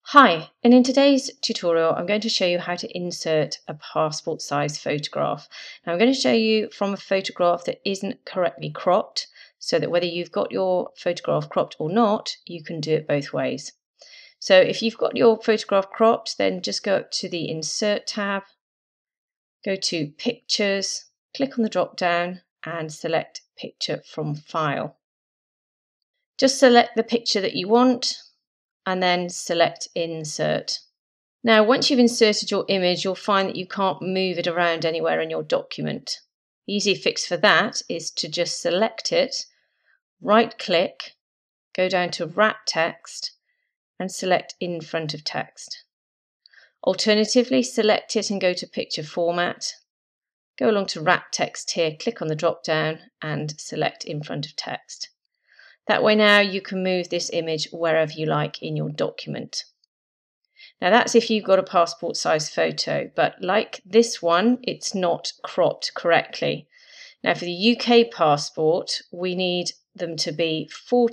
Hi, and in today's tutorial I'm going to show you how to insert a passport size photograph. Now I'm going to show you from a photograph that isn't correctly cropped, so that whether you've got your photograph cropped or not, you can do it both ways. So if you've got your photograph cropped, then just go up to the Insert tab, go to Pictures, click on the drop down and select Picture from File. Just select the picture that you want and then select Insert. Now, once you've inserted your image, you'll find that you can't move it around anywhere in your document. The easy fix for that is to just select it, right-click, go down to Wrap Text, and select In Front of Text. Alternatively, select it and go to Picture Format, go along to Wrap Text here, click on the drop-down and select In Front of Text. That way now you can move this image wherever you like in your document. Now that's if you've got a passport size photo, but like this one, it's not cropped correctly. Now for the UK passport, we need them to be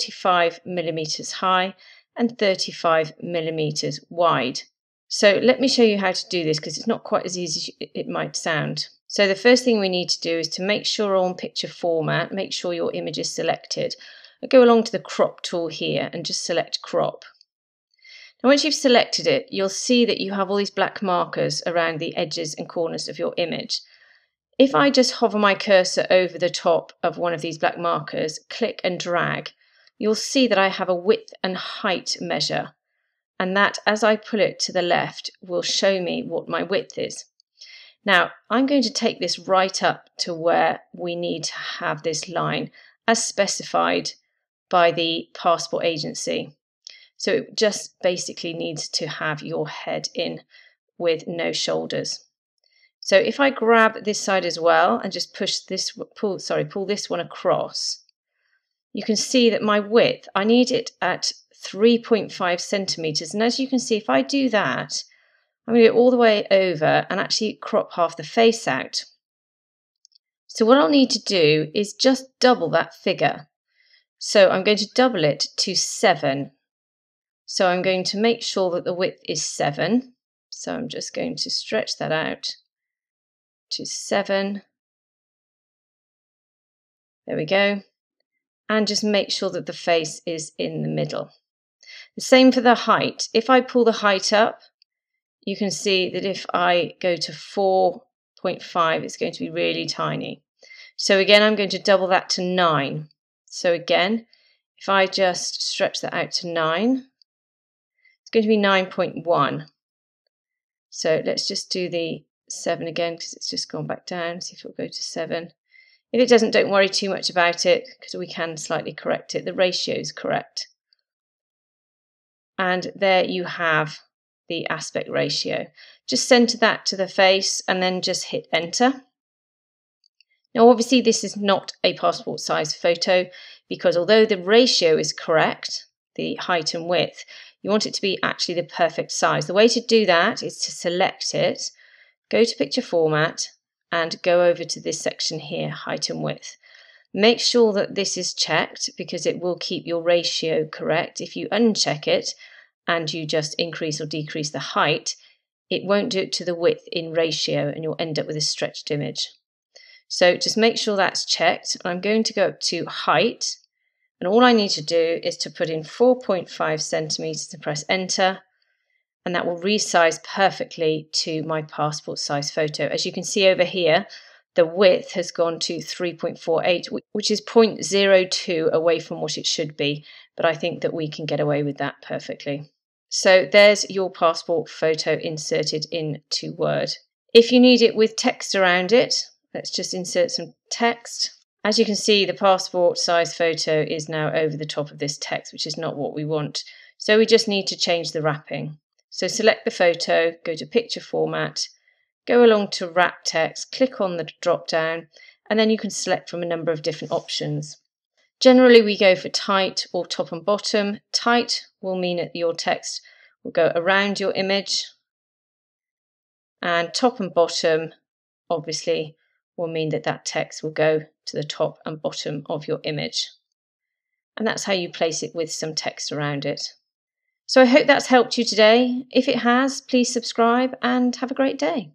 45mm high and 35mm wide. So let me show you how to do this because it's not quite as easy as it might sound. So the first thing we need to do is to make sure on picture format, make sure your image is selected. Go along to the crop tool here and just select crop. Now once you've selected it, you'll see that you have all these black markers around the edges and corners of your image. If I just hover my cursor over the top of one of these black markers, click and drag, you'll see that I have a width and height measure, and that as I pull it to the left will show me what my width is. Now I'm going to take this right up to where we need to have this line as specified by the passport agency. So it just basically needs to have your head in with no shoulders. So if I grab this side as well and just pull this one across, you can see that my width, I need it at 3.5 centimeters. And as you can see, if I do that, I'm going to go all the way over and actually crop half the face out. So what I'll need to do is just double that figure. So I'm going to double it to 7. So I'm going to make sure that the width is 7. So I'm just going to stretch that out to 7. There we go. And just make sure that the face is in the middle. The same for the height. If I pull the height up, you can see that if I go to 4.5, it's going to be really tiny. So again, I'm going to double that to 9. So again, if I just stretch that out to 9, it's going to be 9.1. So let's just do the 7 again because it's just gone back down. See if it'll go to 7. If it doesn't, don't worry too much about it because we can slightly correct it. The ratio is correct. And there you have the aspect ratio. Just center that to the face and then just hit enter. Now obviously this is not a passport size photo because although the ratio is correct, the height and width, you want it to be actually the perfect size. The way to do that is to select it, go to picture format and go over to this section here, height and width. Make sure that this is checked because it will keep your ratio correct. If you uncheck it and you just increase or decrease the height, it won't do it to the width in ratio and you'll end up with a stretched image. So just make sure that's checked. I'm going to go up to height, and all I need to do is to put in 4.5 centimeters and press enter, and that will resize perfectly to my passport size photo. As you can see over here, the width has gone to 3.48, which is 0.02 away from what it should be, but I think that we can get away with that perfectly. So there's your passport photo inserted into Word. If you need it with text around it, let's just insert some text. As you can see, the passport size photo is now over the top of this text, which is not what we want. So we just need to change the wrapping. So select the photo, go to picture format, go along to wrap text, click on the drop down, and then you can select from a number of different options. Generally, we go for tight or top and bottom. Tight will mean that your text will go around your image, and top and bottom, obviously, will mean that that text will go to the top and bottom of your image. And that's how you place it with some text around it. So I hope that's helped you today. If it has, please subscribe and have a great day.